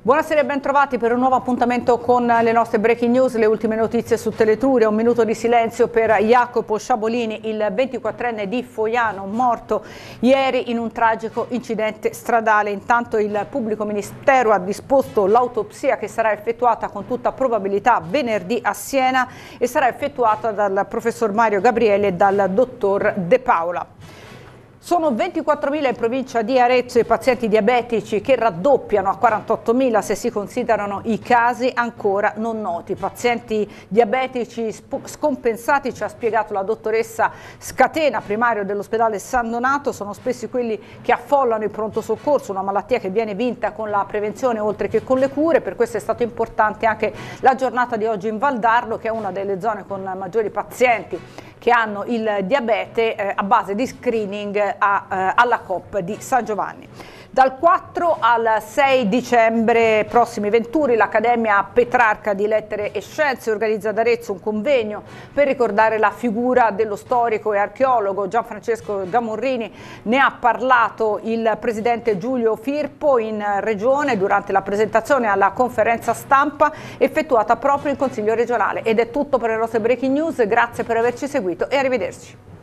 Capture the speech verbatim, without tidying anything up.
Buonasera e ben trovati per un nuovo appuntamento con le nostre breaking news, le ultime notizie su Teletruria. Un minuto di silenzio per Jacopo Sciabolini, il ventiquattrenne di Fogliano, morto ieri in un tragico incidente stradale. Intanto il pubblico ministero ha disposto l'autopsia che sarà effettuata con tutta probabilità venerdì a Siena e sarà effettuata dal professor Mario Gabriele e dal dottor De Paola. Sono ventiquattromila in provincia di Arezzo i pazienti diabetici che raddoppiano a quarantottomila se si considerano i casi ancora non noti. Pazienti diabetici scompensati, ci ha spiegato la dottoressa Scatena, primario dell'ospedale San Donato, sono spesso quelli che affollano il pronto soccorso, una malattia che viene vinta con la prevenzione oltre che con le cure. Per questo è stato importante anche la giornata di oggi in Valdarno, che è una delle zone con maggiori pazienti che hanno il diabete, eh, a base di screening a, eh, alla Coop di San Giovanni. Dal quattro al sei dicembre prossimi venturi l'Accademia Petrarca di Lettere e Scienze organizza ad Arezzo un convegno per ricordare la figura dello storico e archeologo Gianfrancesco Gamurrini. Ne ha parlato il presidente Giulio Firpo in regione durante la presentazione alla conferenza stampa effettuata proprio in Consiglio regionale. Ed è tutto per le nostre breaking news, grazie per averci seguito e arrivederci.